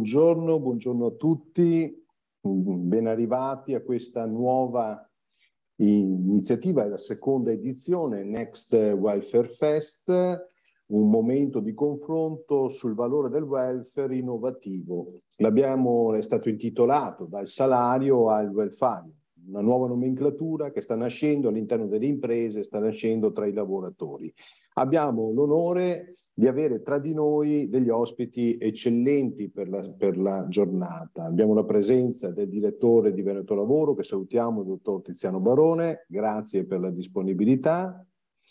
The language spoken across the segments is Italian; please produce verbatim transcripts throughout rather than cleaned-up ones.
Buongiorno, buongiorno a tutti, ben arrivati a questa nuova iniziativa, è la seconda edizione Next Welfare Fest, un momento di confronto sul valore del welfare innovativo. L'abbiamo, è stato intitolato dal salario al welfare, una nuova nomenclatura che sta nascendo all'interno delle imprese, sta nascendo tra i lavoratori. Abbiamo l'onore di avere tra di noi degli ospiti eccellenti per la, per la giornata. Abbiamo la presenza del direttore di Veneto Lavoro, che salutiamo, il dottor Tiziano Barone, grazie per la disponibilità.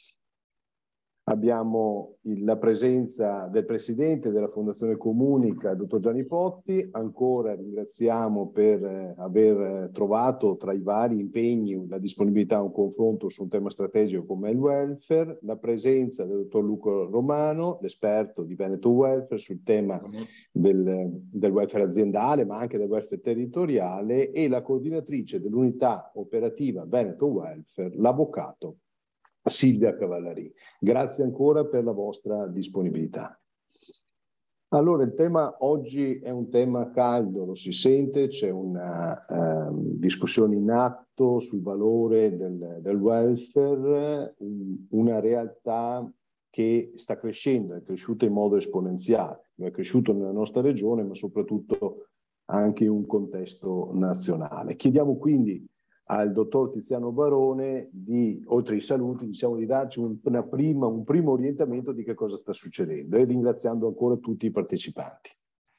Abbiamo il, la presenza del presidente della Fondazione Comunica, il dottor Gianni Potti. Ancora ringraziamo per eh, aver trovato tra i vari impegni la disponibilità a un confronto su un tema strategico come il welfare. La presenza del dottor Luca Romano, l'esperto di Veneto Welfare sul tema del, del welfare aziendale, ma anche del welfare territoriale, e la coordinatrice dell'unità operativa Veneto Welfare, l'avvocato Silvia Cavallari. Grazie ancora per la vostra disponibilità. Allora, il tema oggi è un tema caldo, lo si sente, c'è una eh, discussione in atto sul valore del, del welfare, un, una realtà che sta crescendo, è cresciuta in modo esponenziale, è cresciuto nella nostra regione, ma soprattutto anche in un contesto nazionale. Chiediamo quindi al dottor Tiziano Barone, di, oltre ai saluti, diciamo, di darci un, una prima, un primo orientamento di che cosa sta succedendo, e ringraziando ancora tutti i partecipanti.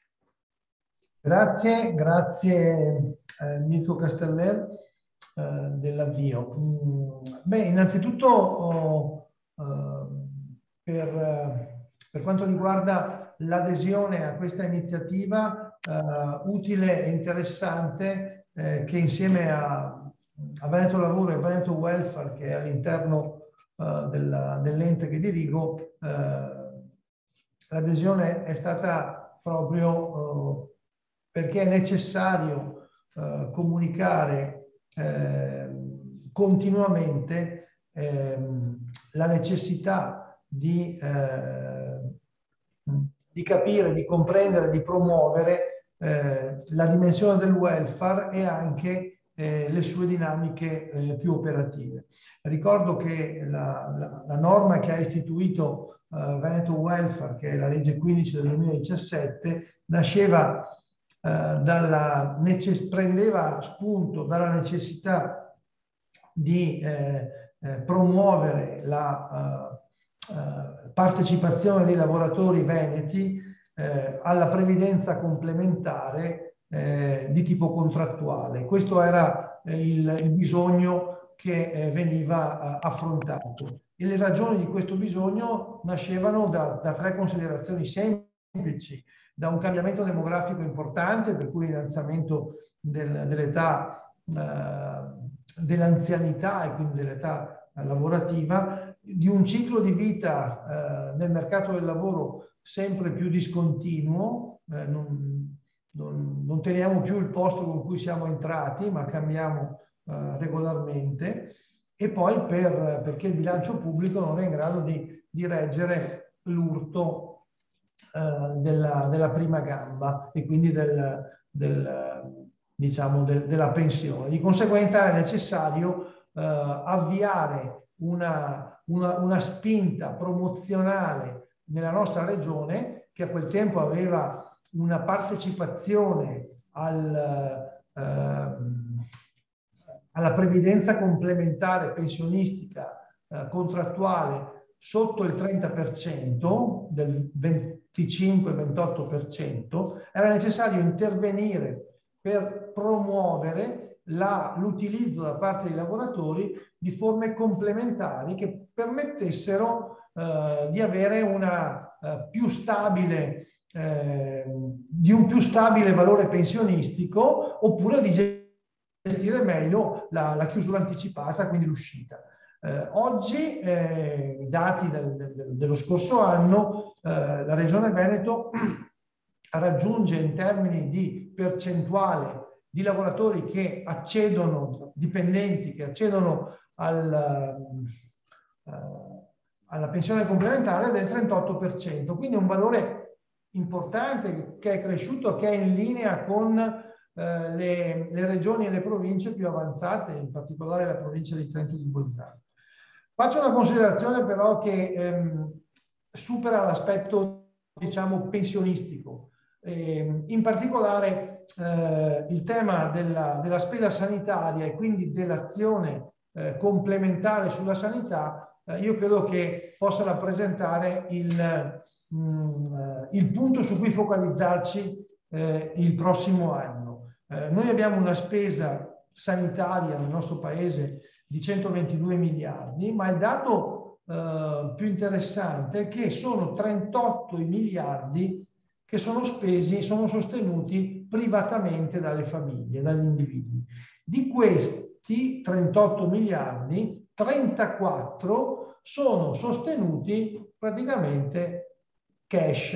Grazie, grazie eh, Mirko Casteller eh, dell'avvio. Mm, beh, innanzitutto oh, eh, per, per quanto riguarda l'adesione a questa iniziativa eh, utile e interessante eh, che insieme a a Veneto Lavoro e Veneto Welfare, che è all'interno uh, dell'ente che dirigo, uh, l'adesione è stata proprio uh, perché è necessario uh, comunicare uh, continuamente uh, la necessità di, uh, di capire, di comprendere, di promuovere uh, la dimensione del welfare e anche Eh, le sue dinamiche eh, più operative. Ricordo che la, la, la norma che ha istituito eh, Veneto Welfare, che è la legge quindici del duemiladiciassette, nasceva eh, dalla prendeva spunto dalla necessità di eh, eh, promuovere la eh, eh, partecipazione dei lavoratori veneti eh, alla previdenza complementare Eh, di tipo contrattuale. Questo era eh, il, il bisogno che eh, veniva eh, affrontato, e le ragioni di questo bisogno nascevano da, da tre considerazioni semplici: da un cambiamento demografico importante, per cui l'innalzamento del, dell'età eh, dell'anzianità e quindi dell'età lavorativa, di un ciclo di vita eh, nel mercato del lavoro sempre più discontinuo, eh, non, Non, non teniamo più il posto con cui siamo entrati, ma cambiamo eh, regolarmente, e poi per, perché il bilancio pubblico non è in grado di, di reggere l'urto eh, della, della prima gamba e quindi del, del, diciamo, del, della pensione. Di conseguenza è necessario eh, avviare una, una, una spinta promozionale nella nostra regione, che a quel tempo aveva una partecipazione al, eh, alla previdenza complementare pensionistica eh, contrattuale sotto il trenta per cento, del venticinque ventotto per cento, era necessario intervenire per promuovere l'utilizzo da parte dei lavoratori di forme complementari che permettessero eh, di avere una eh, più stabile Eh, di un più stabile valore pensionistico, oppure di gestire meglio la, la chiusura anticipata, quindi l'uscita. Eh, oggi, eh, i dati del, del, dello scorso anno, eh, la Regione Veneto raggiunge in termini di percentuale di lavoratori che accedono, dipendenti che accedono al, uh, alla pensione complementare del trentotto per cento, quindi un valore importante, che è cresciuto, che è in linea con eh, le, le regioni e le province più avanzate, in particolare la provincia di Trento e di Bolzano. Faccio una considerazione però che ehm, supera l'aspetto, diciamo, pensionistico. Eh, in particolare eh, il tema della, della spesa sanitaria e quindi dell'azione eh, complementare sulla sanità, eh, io credo che possa rappresentare il, mh, il punto su cui focalizzarci eh, il prossimo anno. Eh, noi abbiamo una spesa sanitaria nel nostro paese di centoventidue miliardi, ma il dato eh, più interessante è che sono trentotto i miliardi che sono spesi, sono sostenuti privatamente dalle famiglie, dagli individui. Di questi trentotto miliardi, trentaquattro sono sostenuti praticamente cash,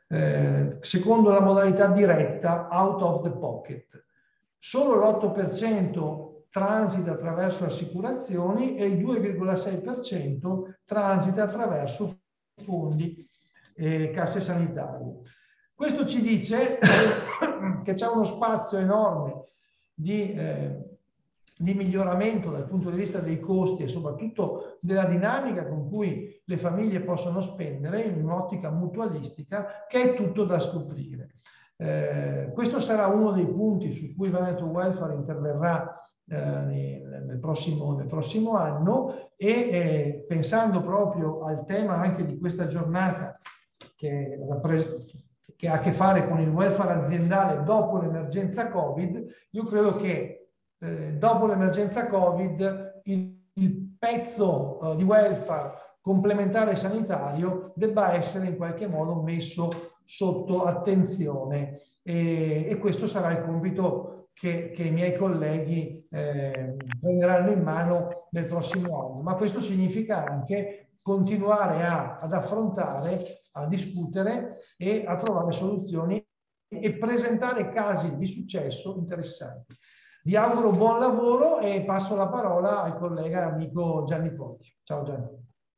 eh, secondo la modalità diretta, out of the pocket. Solo l'otto per cento transita attraverso assicurazioni e il due virgola sei per cento transita attraverso fondi e casse sanitarie. Questo ci dice che c'è uno spazio enorme di, eh, di miglioramento dal punto di vista dei costi e soprattutto della dinamica con cui le famiglie possono spendere in un'ottica mutualistica, che è tutto da scoprire. Eh, questo sarà uno dei punti su cui Veneto Welfare interverrà eh, nel, prossimo, nel prossimo anno e eh, pensando proprio al tema anche di questa giornata che, che ha a che fare con il welfare aziendale dopo l'emergenza Covid, io credo che eh, dopo l'emergenza Covid il, il pezzo eh, di welfare complementare sanitario debba essere in qualche modo messo sotto attenzione e, e questo sarà il compito che, che i miei colleghi eh, prenderanno in mano nel prossimo anno. Ma questo significa anche continuare a, ad affrontare, a discutere e a trovare soluzioni e presentare casi di successo interessanti. Vi auguro buon lavoro e passo la parola al collega e amico Gianni Potti. Ciao Gianni.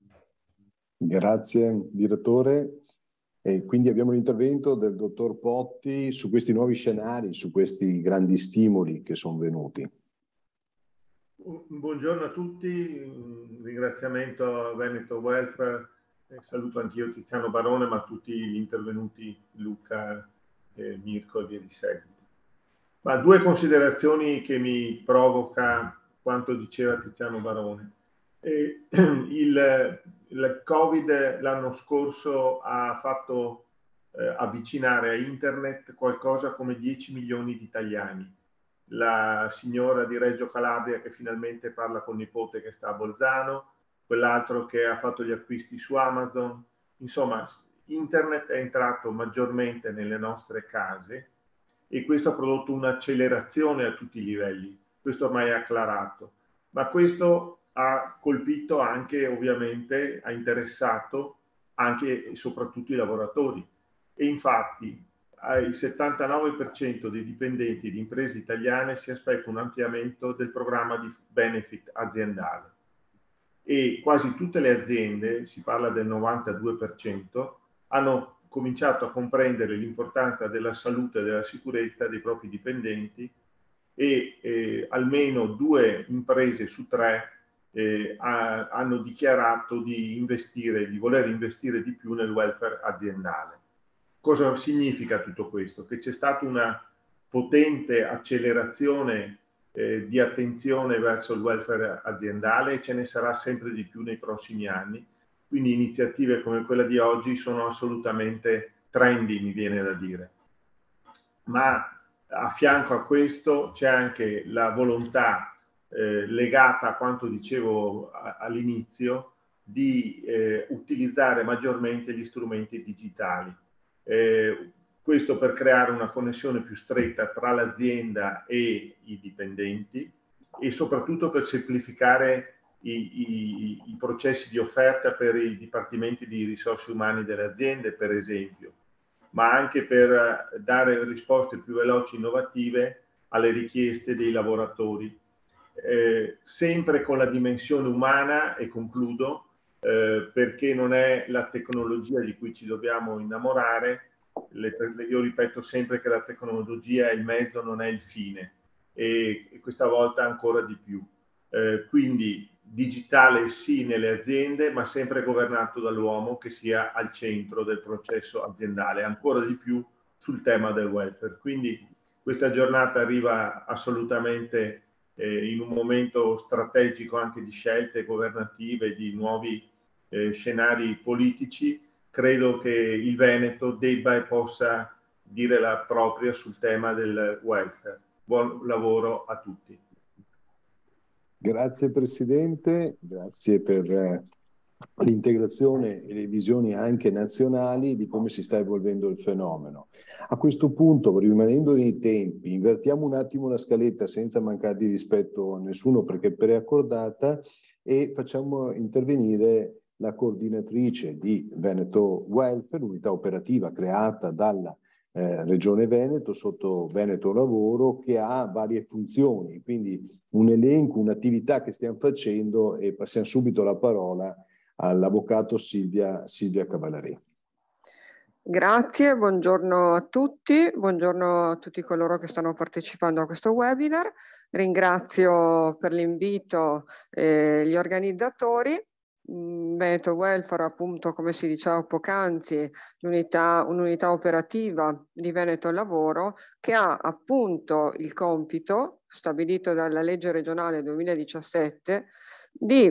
Grazie direttore. E quindi abbiamo l'intervento del dottor Potti su questi nuovi scenari, su questi grandi stimoli che sono venuti. Buongiorno a tutti, un ringraziamento a Veneto Welfare, eh, saluto anch'io Tiziano Barone, ma tutti gli intervenuti, Luca, eh, Mirko e via di seguito. Ma due considerazioni che mi provoca quanto diceva Tiziano Barone. Eh, il, il Covid l'anno scorso ha fatto eh, avvicinare a internet qualcosa come dieci milioni di italiani. La signora di Reggio Calabria che finalmente parla con nipote che sta a Bolzano, quell'altro che ha fatto gli acquisti su Amazon. Insomma, internet è entrato maggiormente nelle nostre case e questo ha prodotto un'accelerazione a tutti i livelli. Questo ormai è acclarato. Ma questo ha colpito anche, ovviamente, ha interessato anche e soprattutto i lavoratori. E infatti il settantanove per cento dei dipendenti di imprese italiane si aspetta un ampliamento del programma di benefit aziendale. E quasi tutte le aziende, si parla del novantadue per cento, hanno cominciato a comprendere l'importanza della salute e della sicurezza dei propri dipendenti e eh, almeno due imprese su tre eh, ha, hanno dichiarato di investire, di voler investire di più nel welfare aziendale. Cosa significa tutto questo? Che c'è stata una potente accelerazione eh, di attenzione verso il welfare aziendale e ce ne sarà sempre di più nei prossimi anni. Quindi iniziative come quella di oggi sono assolutamente trendy, mi viene da dire. Ma a fianco a questo c'è anche la volontà eh, legata a quanto dicevo all'inizio di eh, utilizzare maggiormente gli strumenti digitali. Eh, questo per creare una connessione più stretta tra l'azienda e i dipendenti e soprattutto per semplificare i, i, i processi di offerta per i dipartimenti di risorse umane delle aziende, per esempio, ma anche per dare risposte più veloci e innovative alle richieste dei lavoratori. Eh, sempre con la dimensione umana, e concludo, eh, perché non è la tecnologia di cui ci dobbiamo innamorare, le, io ripeto sempre che la tecnologia è il mezzo, non è il fine, e, e questa volta ancora di più. Eh, quindi digitale sì nelle aziende, ma sempre governato dall'uomo che sia al centro del processo aziendale, ancora di più sul tema del welfare. Quindi questa giornata arriva assolutamente eh, in un momento strategico anche di scelte governative, di nuovi eh, scenari politici. Credo che il Veneto debba e possa dire la propria sul tema del welfare. Buon lavoro a tutti. Grazie Presidente, grazie per eh, l'integrazione e le visioni anche nazionali di come si sta evolvendo il fenomeno. A questo punto, rimanendo nei tempi, invertiamo un attimo la scaletta senza mancare di rispetto a nessuno perché è preaccordata e facciamo intervenire la coordinatrice di Veneto Welfare, unità operativa creata dalla Eh, Regione Veneto sotto Veneto Lavoro, che ha varie funzioni, quindi un elenco, un'attività che stiamo facendo, e passiamo subito la parola all'avvocato Silvia, Silvia Cavallari. Grazie, buongiorno a tutti, buongiorno a tutti coloro che stanno partecipando a questo webinar. Ringrazio per l'invito eh, gli organizzatori. Veneto Welfare, appunto, come si diceva poc'anzi, l'unità, un'unità operativa di Veneto Lavoro che ha appunto il compito, stabilito dalla legge regionale duemiladiciassette, di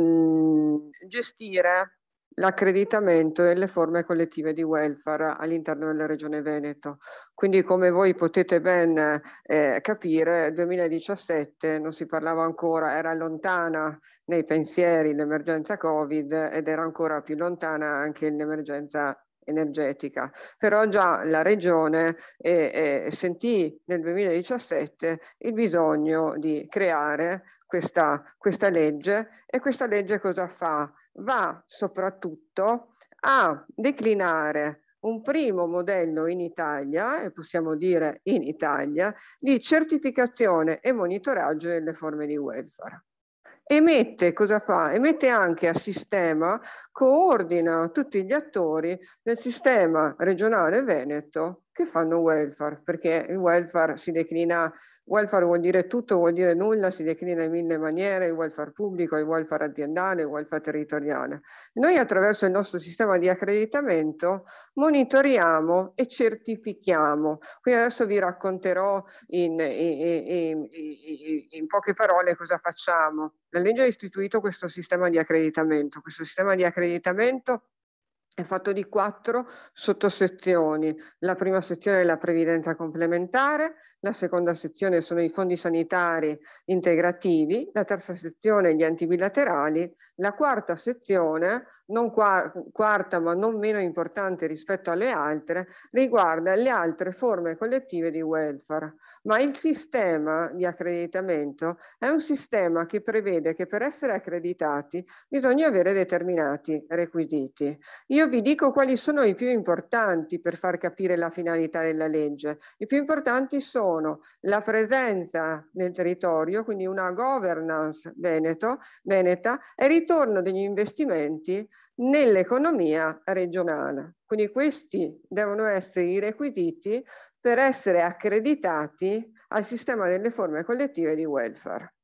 mh, gestire l'accreditamento delle forme collettive di welfare all'interno della Regione Veneto. Quindi, come voi potete ben eh, capire, nel duemiladiciassette non si parlava ancora, era lontana nei pensieri l'emergenza Covid ed era ancora più lontana anche l'emergenza energetica. Però già la Regione eh, eh, sentì nel duemiladiciassette il bisogno di creare questa, questa legge, e questa legge cosa fa? Va soprattutto a declinare un primo modello in Italia, e possiamo dire in Italia, di certificazione e monitoraggio delle forme di welfare. E mette, cosa fa? E mette anche a sistema, coordina tutti gli attori del sistema regionale veneto che fanno welfare, perché il welfare si declina, welfare vuol dire tutto, vuol dire nulla, si declina in mille maniere: il welfare pubblico, il welfare aziendale, il welfare territoriale. Noi attraverso il nostro sistema di accreditamento monitoriamo e certifichiamo. Quindi adesso vi racconterò in, in, in, in, in poche parole cosa facciamo. La legge ha istituito questo sistema di accreditamento. Questo sistema di accreditamento è fatto di quattro sottosezioni. La prima sezione è la previdenza complementare, la seconda sezione sono i fondi sanitari integrativi, la terza sezione gli enti bilaterali, la quarta sezione, non quarta ma non meno importante rispetto alle altre, riguarda le altre forme collettive di welfare. Ma il sistema di accreditamento è un sistema che prevede che per essere accreditati bisogna avere determinati requisiti. Io vi dico quali sono i più importanti per far capire la finalità della legge. I più importanti sono la presenza nel territorio, quindi una governance veneto, veneta, e ritorno degli investimenti nell'economia regionale. Quindi questi devono essere i requisiti per essere accreditati al sistema delle forme collettive di welfare.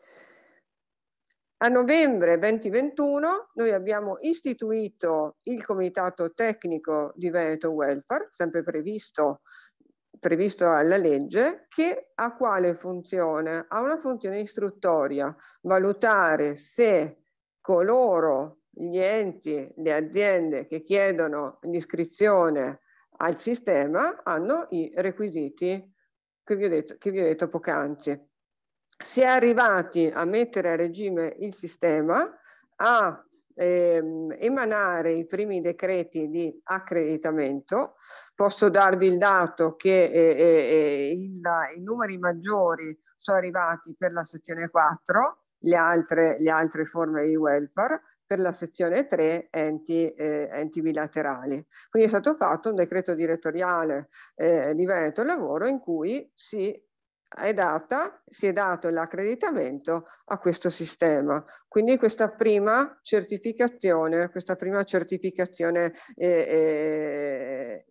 A novembre duemilaventuno noi abbiamo istituito il Comitato Tecnico di Veneto Welfare, sempre previsto, previsto dalla legge, che ha quale funzione? Ha una funzione istruttoria: valutare se coloro, gli enti, le aziende che chiedono l'iscrizione al sistema hanno i requisiti che vi ho detto, che vi ho detto poc'anzi. Si è arrivati a mettere a regime il sistema, a ehm, emanare i primi decreti di accreditamento. Posso darvi il dato che eh, eh, il, i numeri maggiori sono arrivati per la sezione quattro, le altre, le altre forme di welfare, per la sezione tre enti, eh, enti bilaterali. Quindi è stato fatto un decreto direttoriale eh, di Veneto Lavoro in cui si è data, si è dato l'accreditamento a questo sistema. Quindi questa prima certificazione, questa prima certificazione eh, eh,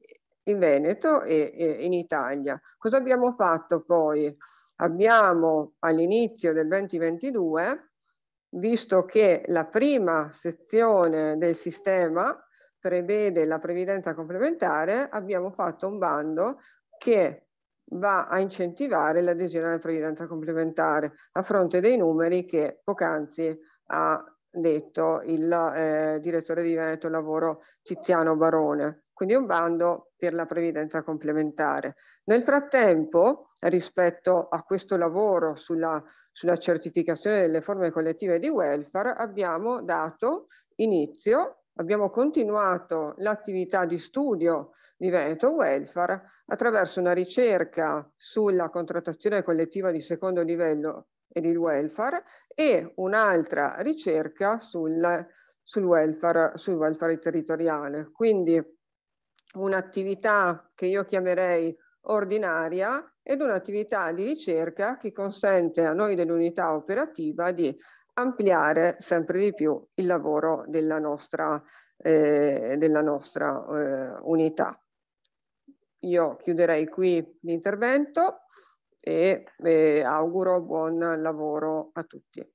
in Veneto e, e in Italia. Cosa abbiamo fatto poi? Abbiamo all'inizio del duemilaventidue, visto che la prima sezione del sistema prevede la previdenza complementare, abbiamo fatto un bando che va a incentivare l'adesione alla previdenza complementare a fronte dei numeri che poc'anzi ha detto il eh, direttore di Veneto Lavoro Tiziano Barone. Quindi un bando per la previdenza complementare. Nel frattempo, rispetto a questo lavoro sulla, sulla certificazione delle forme collettive di welfare, abbiamo dato inizio, abbiamo continuato l'attività di studio di Veneto Welfare attraverso una ricerca sulla contrattazione collettiva di secondo livello e il welfare e un'altra ricerca sul, sul, welfare, sul welfare territoriale. Quindi un'attività che io chiamerei ordinaria ed un'attività di ricerca che consente a noi dell'unità operativa di ampliare sempre di più il lavoro della nostra, eh, della nostra eh, unità. Io chiuderei qui l'intervento e eh, auguro buon lavoro a tutti.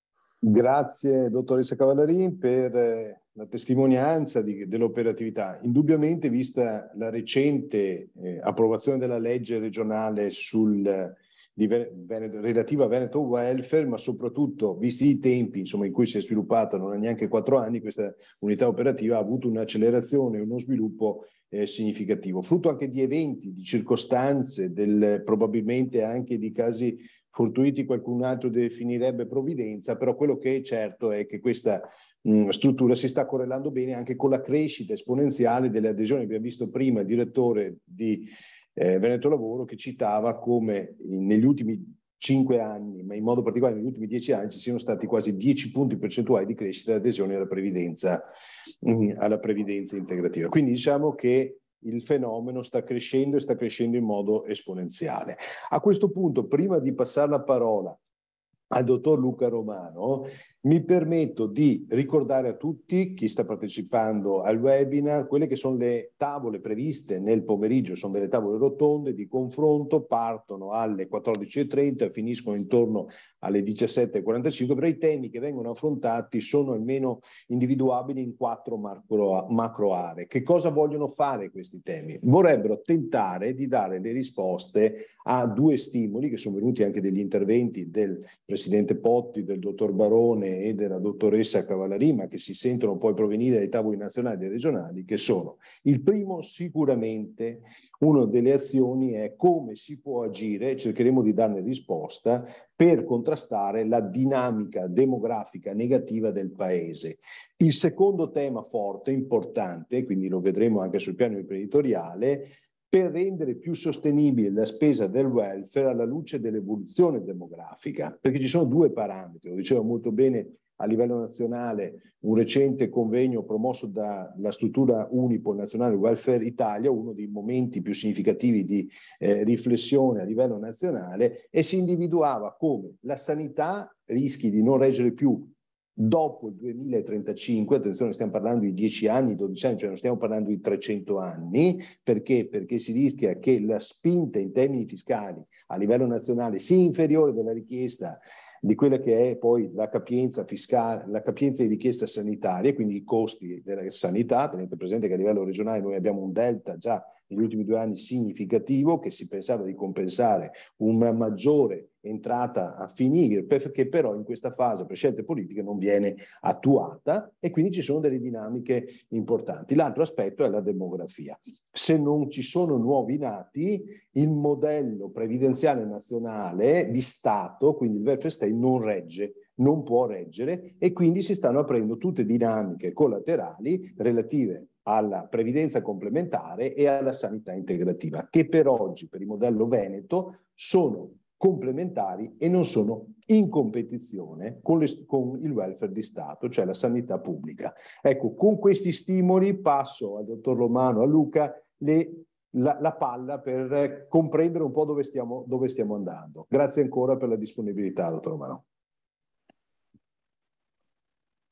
Grazie dottoressa Cavallerin per eh, la testimonianza dell'operatività. Indubbiamente, vista la recente eh, approvazione della legge regionale sul, di Veneto, relativa a Veneto Welfare, ma soprattutto visti i tempi insomma, in cui si è sviluppata, non ha neanche quattro anni, questa unità operativa ha avuto un'accelerazione e uno sviluppo eh, significativo, frutto anche di eventi, di circostanze, del, probabilmente anche di casi fortuiti, qualcun altro definirebbe provvidenza, però quello che è certo è che questa mh, struttura si sta correlando bene anche con la crescita esponenziale delle adesioni. Abbiamo visto prima il direttore di eh, Veneto Lavoro che citava come negli ultimi cinque anni, ma in modo particolare negli ultimi dieci anni, ci siano stati quasi dieci punti percentuali di crescita di adesioni alla previdenza, mh, alla previdenza integrativa. Quindi diciamo che il fenomeno sta crescendo e sta crescendo in modo esponenziale. A questo punto, prima di passare la parola al dottor Luca Romano, mi permetto di ricordare a tutti, chi sta partecipando al webinar, quelle che sono le tavole previste nel pomeriggio, sono delle tavole rotonde di confronto, partono alle quattordici e trenta, finiscono intorno alle diciassette e quarantacinque, però i temi che vengono affrontati sono almeno individuabili in quattro macro, macro aree. Che cosa vogliono fare questi temi? Vorrebbero tentare di dare le risposte a due stimoli che sono venuti anche degli interventi del presidente Potti, del dottor Barone e della dottoressa Cavallerin, ma che si sentono poi provenire dai tavoli nazionali e regionali, che sono: il primo, sicuramente una delle azioni è come si può agire, cercheremo di darne risposta, per contrastare la dinamica demografica negativa del paese. Il secondo tema forte, importante, quindi lo vedremo anche sul piano imprenditoriale, per rendere più sostenibile la spesa del welfare alla luce dell'evoluzione demografica, perché ci sono due parametri, lo diceva molto bene a livello nazionale un recente convegno promosso dalla struttura Unipol Nazionale Welfare Italia, uno dei momenti più significativi di eh, riflessione a livello nazionale, e si individuava come la sanità rischi di non reggere più dopo il duemilatrentacinque, attenzione, stiamo parlando di dieci anni, dodici anni, cioè non stiamo parlando di trecento anni, perché? Perché si rischia che la spinta in termini fiscali a livello nazionale sia inferiore della richiesta di quella che è poi la capienza fiscale, la capienza di richiesta sanitaria, quindi i costi della sanità. Tenete presente che a livello regionale noi abbiamo un delta già negli ultimi due anni significativo, che si pensava di compensare una maggiore entrata a finire, perché però in questa fase per scelte politiche non viene attuata, e quindi ci sono delle dinamiche importanti. L'altro aspetto è la demografia. Se non ci sono nuovi nati, il modello previdenziale nazionale di Stato, quindi il welfare state, non regge, non può reggere, e quindi si stanno aprendo tutte dinamiche collaterali relative alla previdenza complementare e alla sanità integrativa, che per oggi, per il modello Veneto, sono complementari e non sono in competizione con, le, con il welfare di Stato, cioè la sanità pubblica. Ecco, con questi stimoli passo al dottor Romano, a Luca, le, la, la palla per comprendere un po' dove stiamo, dove stiamo andando. Grazie ancora per la disponibilità, dottor Romano.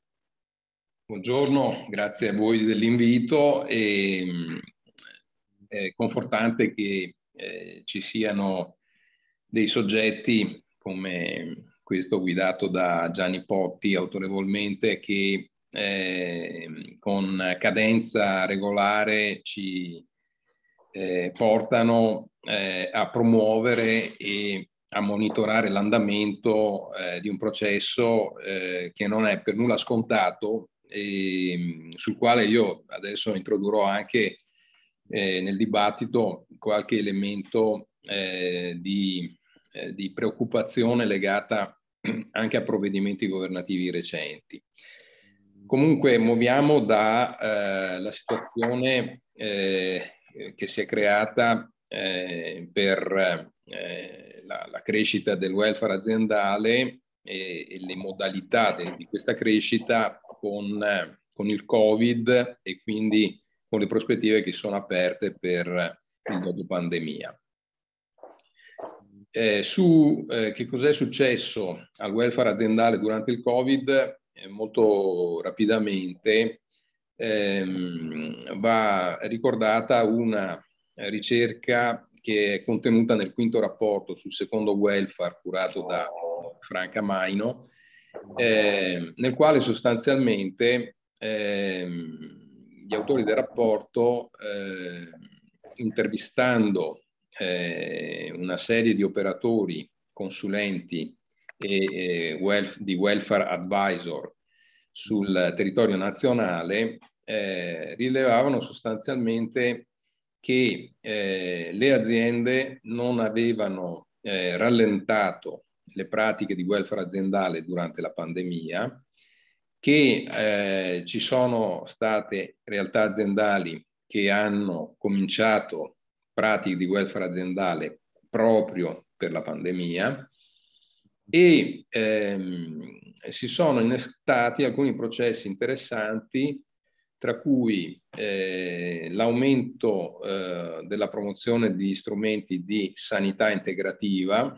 Buongiorno, grazie a voi dell'invito. E è confortante che eh, ci siano dei soggetti come questo guidato da Gianni Potti autorevolmente che eh, con cadenza regolare ci eh, portano eh, a promuovere e a monitorare l'andamento eh, di un processo eh, che non è per nulla scontato e sul quale io adesso introdurrò anche eh, nel dibattito qualche elemento eh, di, eh, di preoccupazione legata anche a provvedimenti governativi recenti. Comunque muoviamo dalla eh, situazione eh, che si è creata eh, per eh, la, la crescita del welfare aziendale e, e le modalità de, di questa crescita con, eh, con il Covid e quindi con le prospettive che sono aperte per il dopo pandemia. Eh, su eh, che cos'è successo al welfare aziendale durante il Covid, eh, molto rapidamente ehm, va ricordata una ricerca che è contenuta nel quinto rapporto sul secondo welfare curato da Franca Maino, eh, nel quale sostanzialmente ehm, gli autori del rapporto, eh, intervistando Eh, una serie di operatori, consulenti e eh, welf- di welfare advisor sul territorio nazionale, eh, rilevavano sostanzialmente che eh, le aziende non avevano eh, rallentato le pratiche di welfare aziendale durante la pandemia, che eh, ci sono state realtà aziendali che hanno cominciato pratiche di welfare aziendale proprio per la pandemia e ehm, si sono innestati alcuni processi interessanti, tra cui eh, l'aumento eh, della promozione di strumenti di sanità integrativa,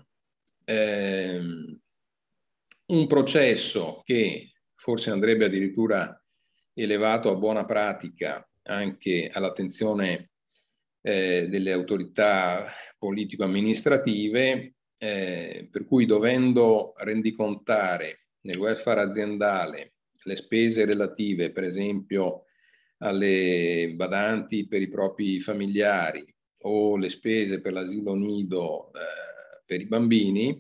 ehm, un processo che forse andrebbe addirittura elevato a buona pratica anche all'attenzione Eh, delle autorità politico-amministrative, eh, per cui dovendo rendicontare nel welfare aziendale le spese relative, per esempio, alle badanti per i propri familiari o le spese per l'asilo nido eh, per i bambini,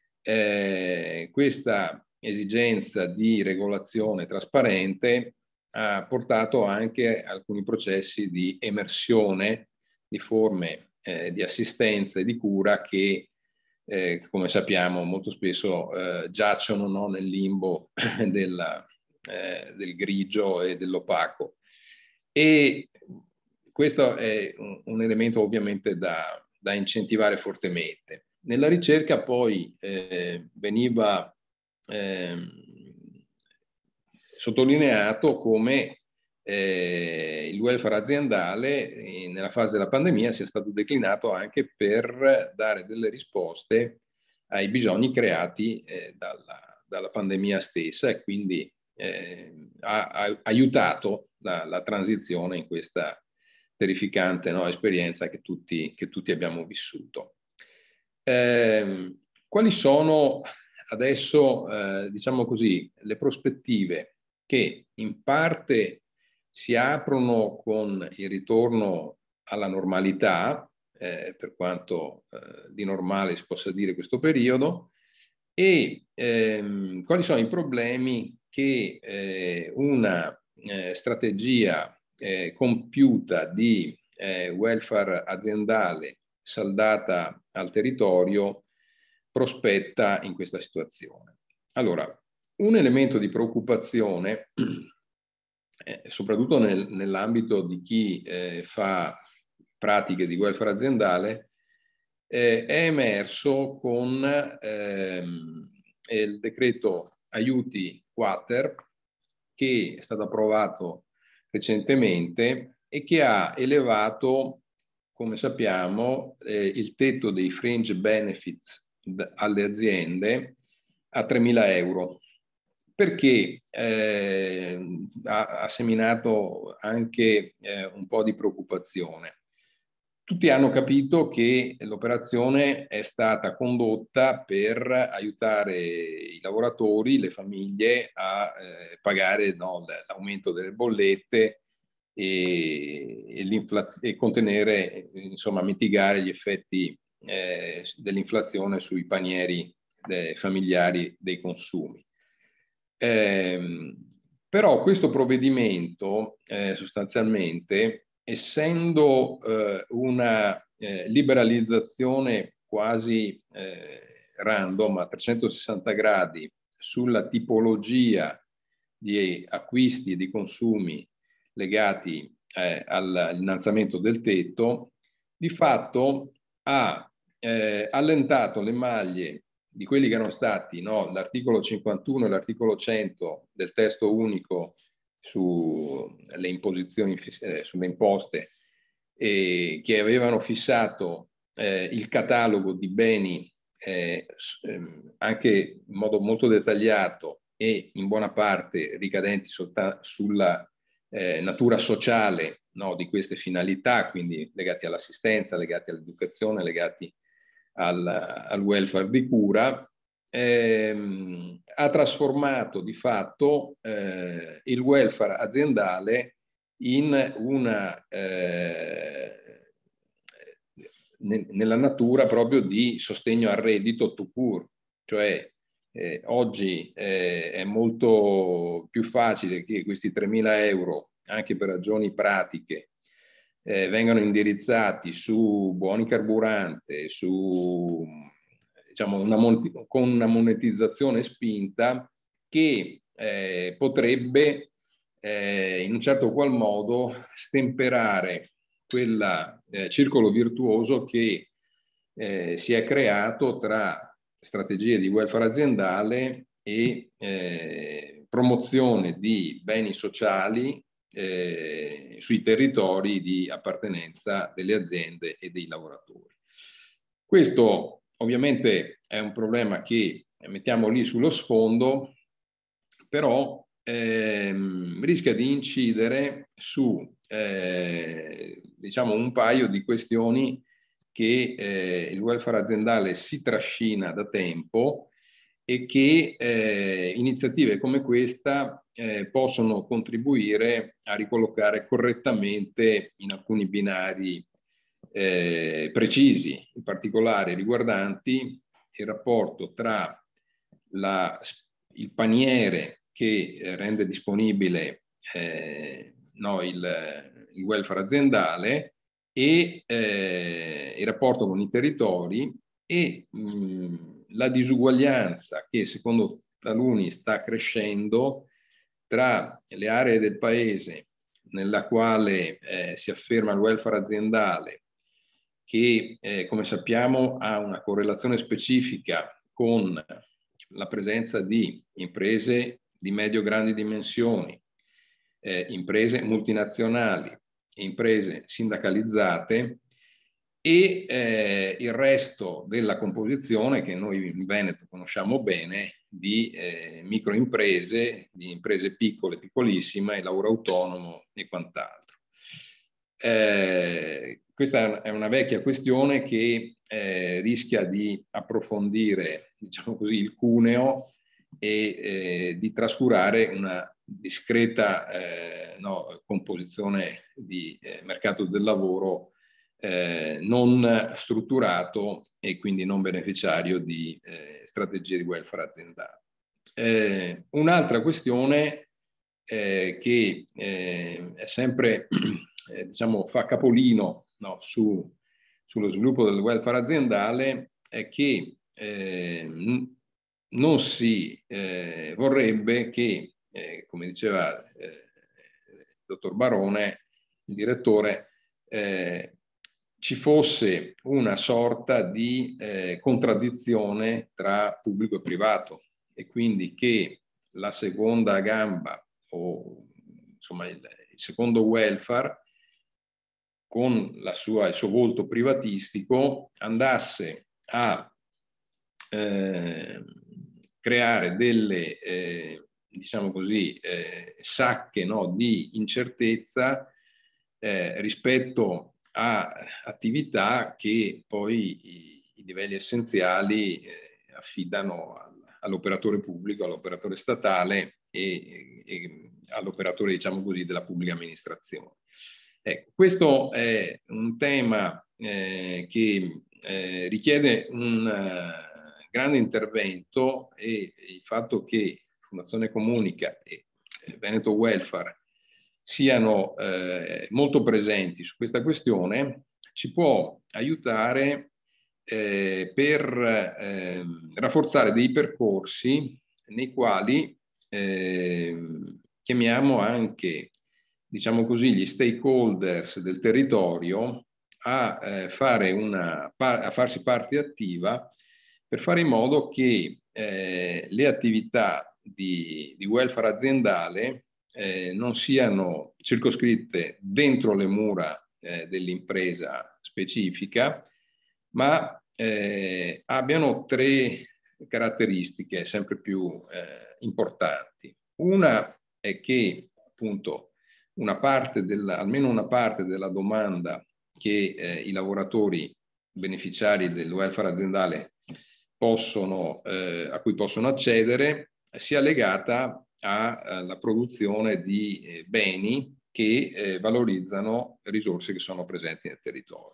eh, questa esigenza di regolazione trasparente ha portato anche alcuni processi di emersione di forme eh, di assistenza e di cura che, eh, come sappiamo, molto spesso eh, giacciono no, nel limbo della, eh, del grigio e dell'opaco. E questo è un, un elemento ovviamente da, da incentivare fortemente. Nella ricerca poi eh, veniva eh, sottolineato come Eh, il welfare aziendale in, nella fase della pandemia sia stato declinato anche per dare delle risposte ai bisogni creati eh, dalla, dalla pandemia stessa e quindi eh, ha, ha aiutato la, la transizione in questa terrificante no, esperienza che tutti, che tutti abbiamo vissuto. Eh, quali sono adesso, eh, diciamo così, le prospettive che in parte si aprono con il ritorno alla normalità, eh, per quanto eh, di normale si possa dire questo periodo, e ehm, quali sono i problemi che eh, una eh, strategia eh, compiuta di eh, welfare aziendale saldata al territorio prospetta in questa situazione. Allora, un elemento di preoccupazione Eh, soprattutto nel, nell'ambito di chi eh, fa pratiche di welfare aziendale, eh, è emerso con ehm, il decreto aiuti quater che è stato approvato recentemente e che ha elevato, come sappiamo, eh, il tetto dei fringe benefits alle aziende a tremila euro. Perché eh, ha, ha seminato anche eh, un po' di preoccupazione. tutti hanno capito che l'operazione è stata condotta per aiutare i lavoratori, le famiglie a eh, pagare, no, l'aumento delle bollette e, e, e contenere, insomma, mitigare gli effetti eh, dell'inflazione sui panieri dei familiari dei consumi. Eh, però questo provvedimento eh, sostanzialmente, essendo eh, una eh, liberalizzazione quasi eh, random a trecentosessanta gradi sulla tipologia di acquisti e di consumi legati eh, all'innalzamento del tetto, di fatto ha eh, allentato le maglie di quelli che erano stati, no, l'articolo cinquantuno e l'articolo cento del testo unico sulle imposizioni, eh, sulle imposte, eh, che avevano fissato eh, il catalogo di beni eh, anche in modo molto dettagliato e in buona parte ricadenti sulla eh, natura sociale, no, di queste finalità, quindi legati all'assistenza, legati all'educazione, legati al, al welfare di cura, ehm, ha trasformato di fatto eh, il welfare aziendale in una eh, ne, nella natura proprio di sostegno al reddito tout court, cioè eh, oggi eh, è molto più facile che questi tremila euro, anche per ragioni pratiche, eh, vengano indirizzati su buoni carburante, su, diciamo, una, con una monetizzazione spinta che eh, potrebbe eh, in un certo qual modo stemperare quel eh, circolo virtuoso che eh, si è creato tra strategie di welfare aziendale e eh, promozione di beni sociali eh, sui territori di appartenenza delle aziende e dei lavoratori. Questo ovviamente è un problema che mettiamo lì sullo sfondo, però ehm, rischia di incidere su eh, diciamo un paio di questioni che eh, il welfare aziendale si trascina da tempo e che eh, iniziative come questa eh, possono contribuire a ricollocare correttamente in alcuni binari eh, precisi, in particolare riguardanti il rapporto tra la, il paniere che eh, rende disponibile eh, no, il, il welfare aziendale e eh, il rapporto con i territori e mh, la disuguaglianza che secondo taluni sta crescendo tra le aree del paese nella quale eh, si afferma il welfare aziendale, che eh, come sappiamo ha una correlazione specifica con la presenza di imprese di medio-grandi dimensioni, eh, imprese multinazionali, imprese sindacalizzate e eh, il resto della composizione che noi in Veneto conosciamo bene di eh, microimprese, di imprese piccole, piccolissime, il lavoro autonomo e quant'altro. Eh, questa è una vecchia questione che eh, rischia di approfondire, diciamo così, il cuneo e eh, di trascurare una discreta eh, no, composizione di eh, mercato del lavoro eh, non strutturato e quindi non beneficiario di eh, strategie di welfare aziendale. Eh, un'altra questione eh, che eh, è sempre, eh, diciamo, fa capolino, no, su, sullo sviluppo del welfare aziendale è che eh, non si eh, vorrebbe che, eh, come diceva eh, il dottor Barone, il direttore, eh, ci fosse una sorta di eh, contraddizione tra pubblico e privato e quindi che la seconda gamba o insomma il, il secondo welfare con la sua, il suo volto privatistico andasse a eh, creare delle eh, diciamo così eh, sacche, no, di incertezza eh, rispetto a attività che poi i, i livelli essenziali eh, affidano all'operatore pubblico, all'operatore statale e, e all'operatore, diciamo così, della pubblica amministrazione. Ecco, questo è un tema eh, che eh, richiede un uh, grande intervento, e il fatto che Fondazione Comunica e Veneto Welfare siano eh, molto presenti su questa questione ci può aiutare eh, per eh, rafforzare dei percorsi nei quali eh, chiamiamo anche, diciamo così, gli stakeholders del territorio a, eh, fare una, a farsi parte attiva per fare in modo che eh, le attività di, di welfare aziendale eh, non siano circoscritte dentro le mura eh, dell'impresa specifica, ma eh, abbiano tre caratteristiche sempre più eh, importanti. Una è che appunto una parte della, almeno una parte della domanda che eh, i lavoratori beneficiari del welfare aziendale possono, eh, a cui possono accedere sia legata alla produzione di eh, beni che eh, valorizzano risorse che sono presenti nel territorio.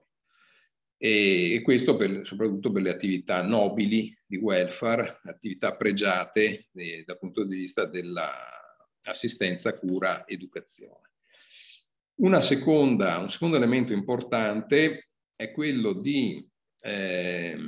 E, e questo per, soprattutto per le attività nobili di welfare, attività pregiate eh, dal punto di vista dell'assistenza, cura, educazione. Una seconda, un secondo elemento importante è quello di eh,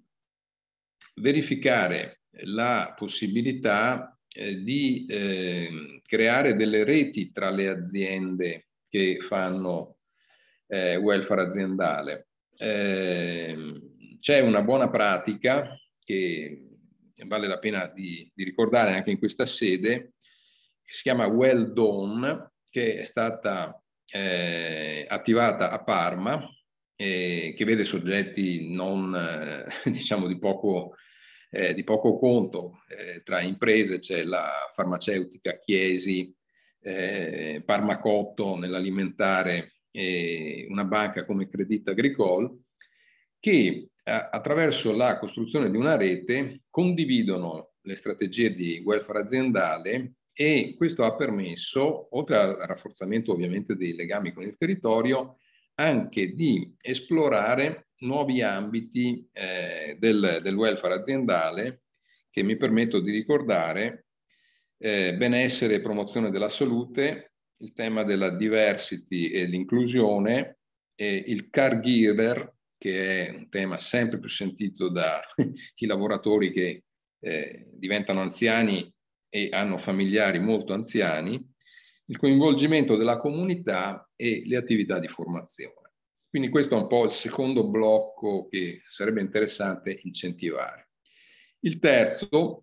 verificare la possibilità eh, di eh, creare delle reti tra le aziende che fanno eh, welfare aziendale. Eh, c'è una buona pratica che vale la pena di, di ricordare anche in questa sede, che si chiama Well Done, che è stata eh, attivata a Parma, eh, che vede soggetti non eh, diciamo di poco, eh, di poco conto. Eh, tra imprese c'è la farmaceutica Chiesi, eh, Parmacotto nell'alimentare, e una banca come Crédit Agricole, che a, attraverso la costruzione di una rete condividono le strategie di welfare aziendale, e questo ha permesso, oltre al rafforzamento ovviamente dei legami con il territorio, anche di esplorare nuovi ambiti eh, del, del welfare aziendale, che mi permetto di ricordare: eh, benessere e promozione della salute, il tema della diversity e l'inclusione, e il caregiver, che è un tema sempre più sentito da i lavoratori che eh, diventano anziani e hanno familiari molto anziani, il coinvolgimento della comunità e le attività di formazione. Quindi questo è un po' il secondo blocco che sarebbe interessante incentivare. Il terzo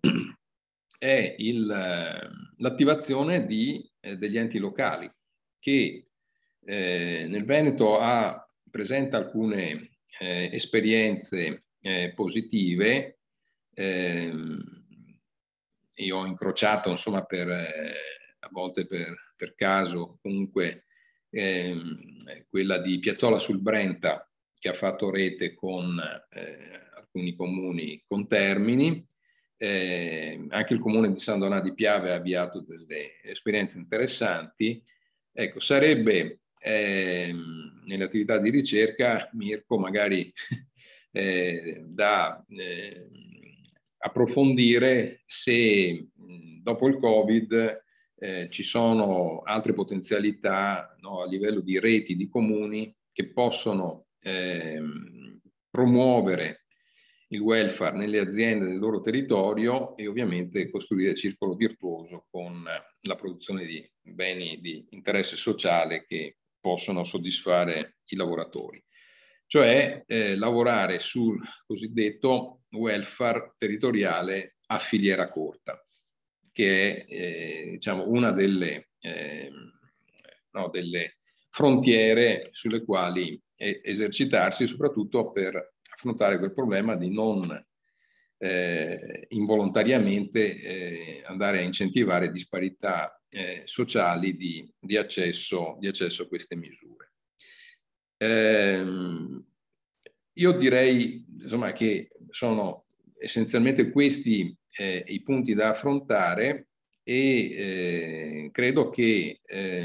è l'attivazione eh, degli enti locali, che eh, nel Veneto ha, presenta alcune eh, esperienze eh, positive. Eh, io ho incrociato, insomma, per, eh, a volte per, per caso, comunque, ehm, quella di Piazzola sul Brenta, che ha fatto rete con eh, alcuni comuni con Termini. Eh, anche il comune di San Donà di Piave ha avviato delle esperienze interessanti. Ecco, sarebbe eh, nelle attività di ricerca, Mirko, magari eh, da eh, approfondire se mh, dopo il Covid eh, ci sono altre potenzialità, no, a livello di reti di comuni che possono eh, promuovere il welfare nelle aziende del loro territorio, e ovviamente costruire il circolo virtuoso con la produzione di beni di interesse sociale che possono soddisfare i lavoratori. Cioè eh, lavorare sul cosiddetto welfare territoriale a filiera corta, che è eh, diciamo una delle, eh, no, delle frontiere sulle quali eh, esercitarsi, soprattutto per affrontare quel problema di non eh, involontariamente eh, andare a incentivare disparità eh, sociali di, di, accesso, di accesso a queste misure. ehm, io direi insomma, che sono essenzialmente questi eh, i punti da affrontare e eh, credo che eh,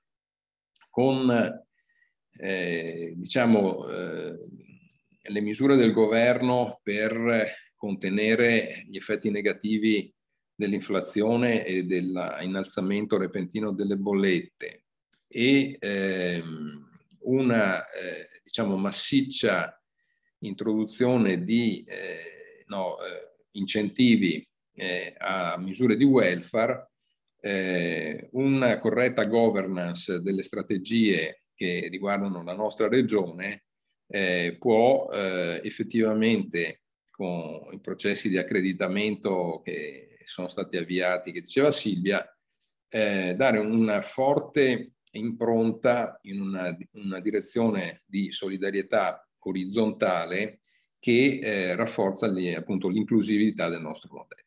con eh, diciamo, eh, le misure del governo per contenere gli effetti negativi dell'inflazione e dell'innalzamento repentino delle bollette e ehm, una eh, diciamo massiccia introduzione di eh, no, eh, incentivi eh, a misure di welfare, eh, una corretta governance delle strategie che riguardano la nostra regione eh, può eh, effettivamente, con i processi di accreditamento che sono stati avviati, che diceva Silvia, eh, dare una forte impronta in una, una direzione di solidarietà orizzontale che eh, rafforza gli, appunto l'inclusività del nostro modello.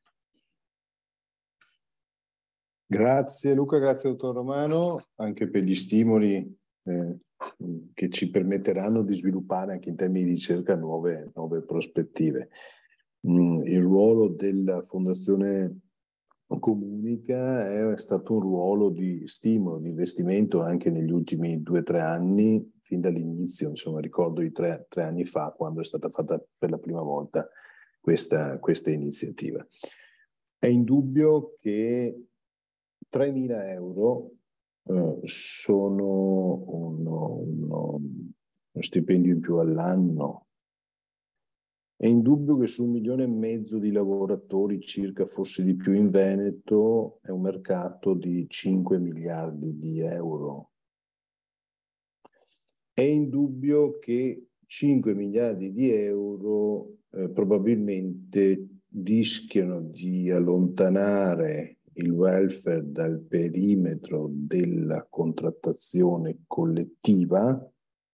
Grazie Luca, grazie dottor Romano, anche per gli stimoli eh, che ci permetteranno di sviluppare anche in termini di ricerca nuove, nuove prospettive. Mm, il ruolo della Fondazione Comunica è stato un ruolo di stimolo, di investimento anche negli ultimi due o tre anni, fin dall'inizio, insomma ricordo i tre, tre anni fa quando è stata fatta per la prima volta questa, questa iniziativa. È indubbio che tremila euro eh, sono uno, uno, uno stipendio in più all'anno. È indubbio che su un milione e mezzo di lavoratori, circa forse di più in Veneto, è un mercato di cinque miliardi di euro. È indubbio che cinque miliardi di euro eh, probabilmente rischiano di allontanare il welfare dal perimetro della contrattazione collettiva,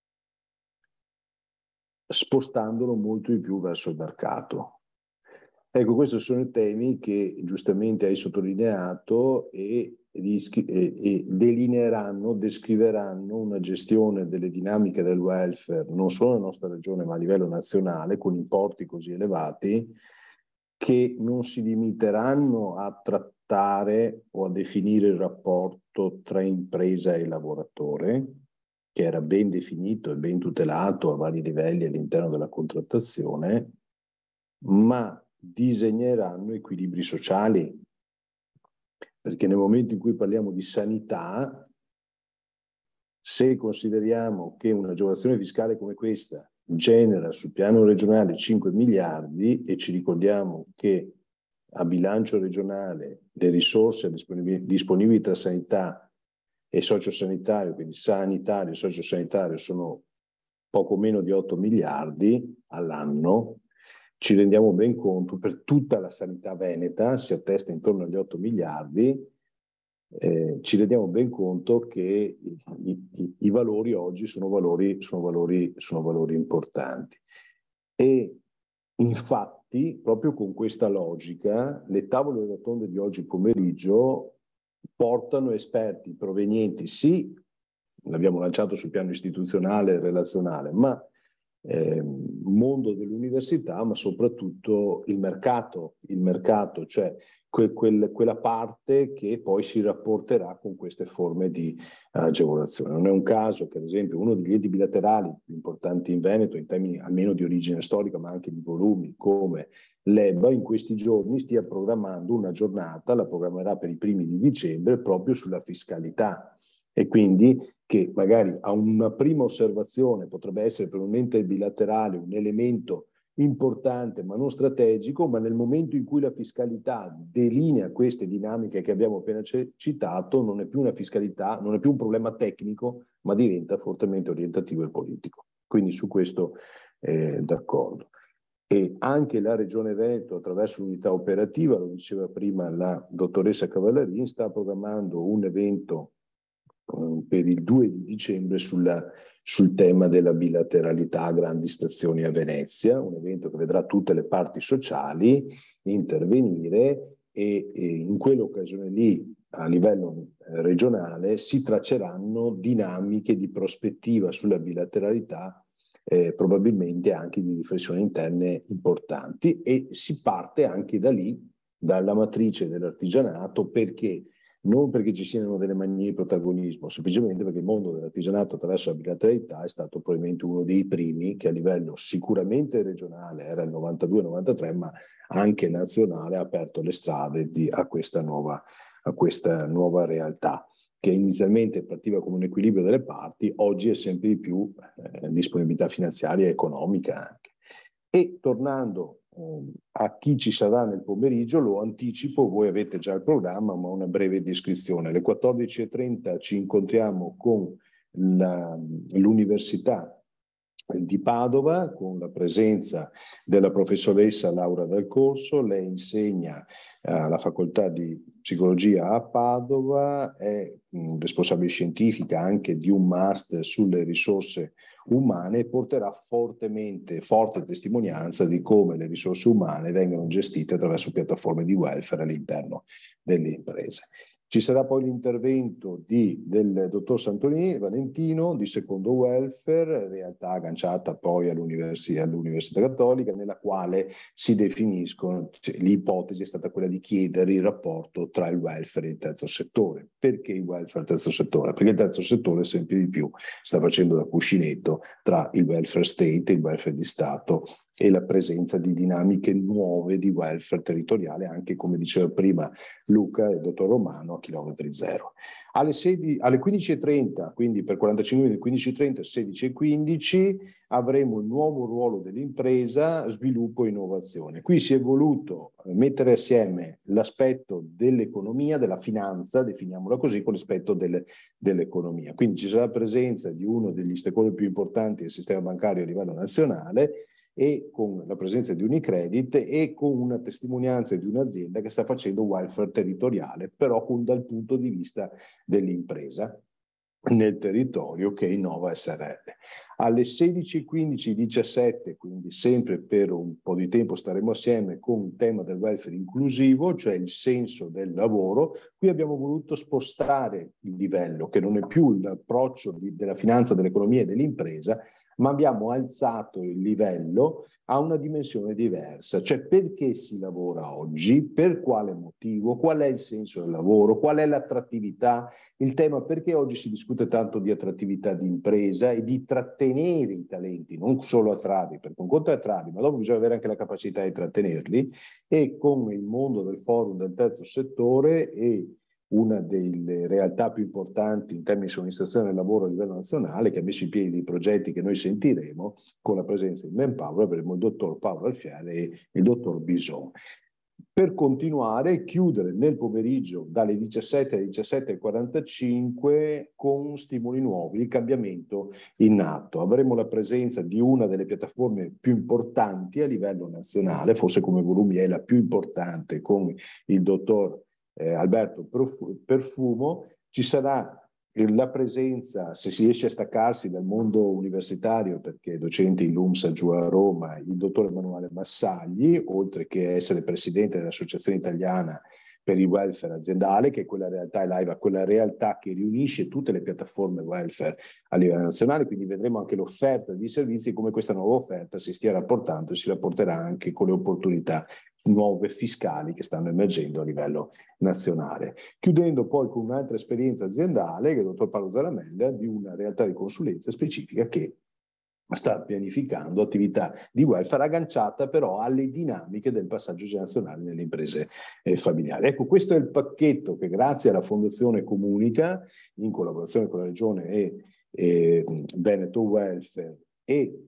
spostandolo molto di più verso il mercato. Ecco, questi sono i temi che giustamente hai sottolineato e, rischi, e, e delineeranno, descriveranno una gestione delle dinamiche del welfare non solo nella nostra regione ma a livello nazionale, con importi così elevati che non si limiteranno a trattare o a definire il rapporto tra impresa e lavoratore, che era ben definito e ben tutelato a vari livelli all'interno della contrattazione, ma disegneranno equilibri sociali, perché nel momento in cui parliamo di sanità, se consideriamo che un'agevolazione fiscale come questa genera sul piano regionale cinque miliardi e ci ricordiamo che a bilancio regionale le risorse disponibili, disponibili tra sanità e sociosanitario, quindi sanitario e sociosanitario, sono poco meno di otto miliardi all'anno, ci rendiamo ben conto, per tutta la sanità veneta si attesta intorno agli otto miliardi, eh, ci rendiamo ben conto che i, i, i valori oggi sono valori, sono, valori, sono valori importanti. E infatti, proprio con questa logica, le tavole rotonde di oggi pomeriggio portano esperti provenienti, sì, l'abbiamo lanciato sul piano istituzionale e relazionale, ma eh, mondo dell'università, ma soprattutto il mercato, il mercato, cioè que, quel, quella parte che poi si rapporterà con queste forme di agevolazione. Non è un caso che, ad esempio, uno degli enti bilaterali più importanti in Veneto, in termini almeno di origine storica, ma anche di volumi, come l'E B A, in questi giorni stia programmando una giornata, la programmerà per i primi di dicembre, proprio sulla fiscalità. E quindi che magari a una prima osservazione potrebbe essere per un ente bilaterale un elemento importante ma non strategico, ma nel momento in cui la fiscalità delinea queste dinamiche che abbiamo appena citato, non è più una fiscalità, non è più un problema tecnico, ma diventa fortemente orientativo e politico. Quindi su questo eh, d'accordo. E anche la Regione Veneto, attraverso l'unità operativa, lo diceva prima la dottoressa Cavallarin, sta programmando un evento per il due di dicembre sulla, sul tema della bilateralità a grandi stazioni a Venezia, un evento che vedrà tutte le parti sociali intervenire e, e in quell'occasione lì a livello eh, regionale si tracceranno dinamiche di prospettiva sulla bilateralità, eh, probabilmente anche di riflessioni interne importanti, e si parte anche da lì, dalla matrice dell'artigianato, perché non perché ci siano delle manie di protagonismo, semplicemente perché il mondo dell'artigianato attraverso la bilateralità è stato probabilmente uno dei primi che a livello sicuramente regionale, era il novantadue novantatré, ma anche nazionale, ha aperto le strade di, a, questa nuova, a questa nuova realtà, che inizialmente partiva come un equilibrio delle parti, oggi è sempre di più eh, disponibilità finanziaria e economica anche. E tornando eh, a chi ci sarà nel pomeriggio, lo anticipo, voi avete già il programma, ma una breve descrizione. Alle quattordici e trenta ci incontriamo con l'Università di Padova, con la presenza della professoressa Laura Dal Corso. Lei insegna alla facoltà di psicologia a Padova, è mh, responsabile scientifica anche di un master sulle risorse umane, e porterà fortemente, forte testimonianza di come le risorse umane vengono gestite attraverso piattaforme di welfare all'interno delle imprese. Ci sarà poi l'intervento di, del dottor Santolini Valentino di Secondo Welfare, realtà agganciata poi all'Università, all'Università Cattolica, nella quale si definiscono, cioè, l'ipotesi è stata quella di chiedere il rapporto tra il welfare e il terzo settore. Perché il welfare e il terzo settore? Perché il terzo settore sempre di più sta facendo da cuscinetto tra il welfare state, il welfare di Stato, e la presenza di dinamiche nuove di welfare territoriale, anche come diceva prima Luca e il dottor Romano, a chilometri zero. Alle, alle quindici e trenta, quindi per quarantacinque minuti, quindici e trenta, sedici e quindici, avremo il nuovo ruolo dell'impresa, sviluppo e innovazione. Qui si è voluto mettere assieme l'aspetto dell'economia, della finanza, definiamola così, con l'aspetto delle, dell'economia. Quindi ci sarà la presenza di uno degli stakeholder più importanti del sistema bancario a livello nazionale, e con la presenza di Unicredit, e con una testimonianza di un'azienda che sta facendo welfare territoriale, però con, dal punto di vista dell'impresa nel territorio, che è Innova S R L. Alle sedici e quindici diciassette, quindi sempre per un po' di tempo, staremo assieme con il tema del welfare inclusivo, cioè il senso del lavoro. Qui abbiamo voluto spostare il livello, che non è più l'approccio della finanza, dell'economia e dell'impresa, ma abbiamo alzato il livello a una dimensione diversa, cioè perché si lavora oggi, per quale motivo, qual è il senso del lavoro, qual è l'attrattività, il tema perché oggi si discute tanto di attrattività di impresa e di trattenere i talenti, non solo attrarli, perché un conto è attrarli, ma dopo bisogna avere anche la capacità di trattenerli, e con il mondo del forum del terzo settore e una delle realtà più importanti in termini di somministrazione del lavoro a livello nazionale, che ha messo in piedi dei progetti che noi sentiremo, con la presenza di Manpower, avremo il dottor Paolo Alfiere e il dottor Bison. Per continuare e chiudere nel pomeriggio dalle diciassette alle diciassette e quarantacinque con stimoli nuovi, il cambiamento in atto. Avremo la presenza di una delle piattaforme più importanti a livello nazionale, forse come volumi è la più importante, con il dottor Eh, Alberto Perfumo. Ci sarà la presenza, se si riesce a staccarsi dal mondo universitario, perché è docente in LUMSA giù a Roma, il dottor Emanuele Massagli, oltre che essere presidente dell'Associazione Italiana per il Welfare Aziendale, che è quella realtà, è l'AIVA, quella realtà che riunisce tutte le piattaforme welfare a livello nazionale, quindi vedremo anche l'offerta di servizi, come questa nuova offerta si stia rapportando e si rapporterà anche con le opportunità nuove fiscali che stanno emergendo a livello nazionale. Chiudendo poi con un'altra esperienza aziendale, che è il dottor Paolo Zaramella, di una realtà di consulenza specifica che sta pianificando attività di welfare agganciata però alle dinamiche del passaggio generazionale nelle imprese eh, familiari. Ecco, questo è il pacchetto che grazie alla Fondazione Comunica, in collaborazione con la Regione e, e Veneto Welfare, e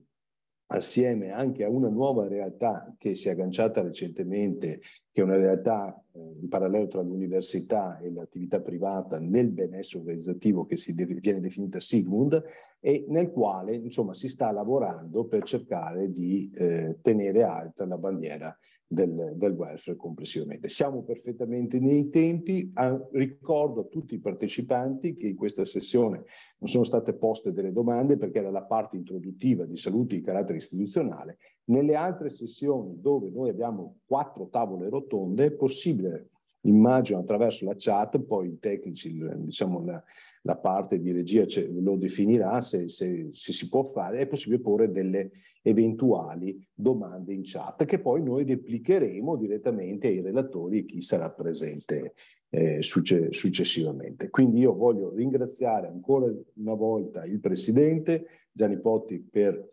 assieme anche a una nuova realtà che si è agganciata recentemente, che è una realtà eh, in parallelo tra l'università e l'attività privata nel benessere organizzativo, che si deve, viene definita Sigmund, e nel quale insomma si sta lavorando per cercare di eh, tenere alta la bandiera del, del welfare complessivamente. Siamo perfettamente nei tempi. Ah, ricordo a tutti i partecipanti che in questa sessione non sono state poste delle domande perché era la parte introduttiva di saluti di carattere istituzionale. Nelle altre sessioni, dove noi abbiamo quattro tavole rotonde, è possibile immagino attraverso la chat, poi i tecnici, diciamo la, la parte di regia lo definirà se, se, se si può fare, è possibile porre delle eventuali domande in chat che poi noi replicheremo direttamente ai relatori e chi sarà presente eh, succe successivamente. Quindi io voglio ringraziare ancora una volta il Presidente Gianni Potti per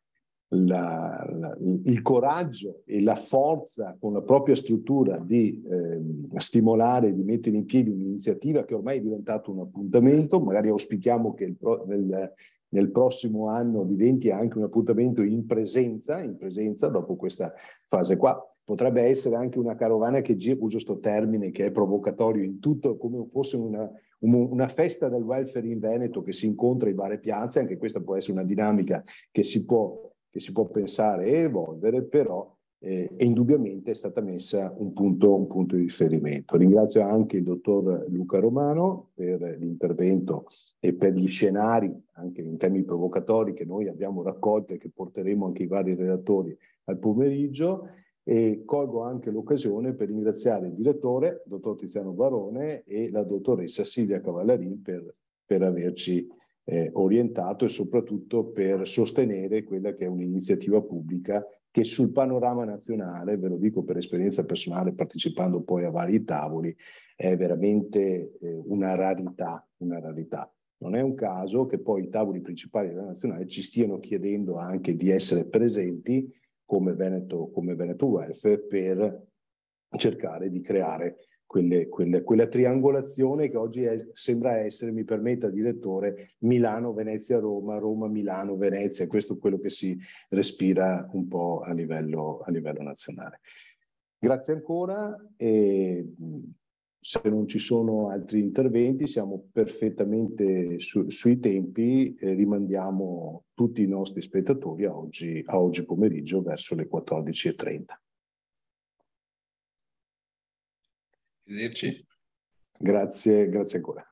La, la, il coraggio e la forza con la propria struttura di eh, stimolare, di mettere in piedi un'iniziativa che ormai è diventato un appuntamento. Magari auspichiamo che il pro, nel, nel prossimo anno diventi anche un appuntamento in presenza, in presenza dopo questa fase qua. Potrebbe essere anche una carovana che gira, uso sto termine che è provocatorio, in tutto, come fosse una, una festa del welfare in Veneto che si incontra in varie piazze. Anche questa può essere una dinamica che si può che si può pensare e evolvere, però eh, indubbiamente è stata messa un punto, un punto di riferimento. Ringrazio anche il dottor Luca Romano per l'intervento e per gli scenari, anche in termini provocatori, che noi abbiamo raccolto e che porteremo anche i vari relatori al pomeriggio, e colgo anche l'occasione per ringraziare il direttore, dottor Tiziano Barone, e la dottoressa Silvia Cavallarin per, per averci Eh, orientato e soprattutto per sostenere quella che è un'iniziativa pubblica che sul panorama nazionale, ve lo dico per esperienza personale partecipando poi a vari tavoli, è veramente eh, una rarità, una rarità. Non è un caso che poi i tavoli principali della nazionale ci stiano chiedendo anche di essere presenti come Veneto, come Veneto Welfare per cercare di creare Quelle, quelle, quella triangolazione che oggi è, sembra essere, mi permetta direttore, Milano, Venezia, Roma, Roma, Milano, Venezia. Questo è quello che si respira un po' a livello, a livello nazionale. Grazie ancora e se non ci sono altri interventi siamo perfettamente su, sui tempi e rimandiamo tutti i nostri spettatori a oggi, a oggi pomeriggio verso le quattordici e trenta. Grazie, grazie ancora.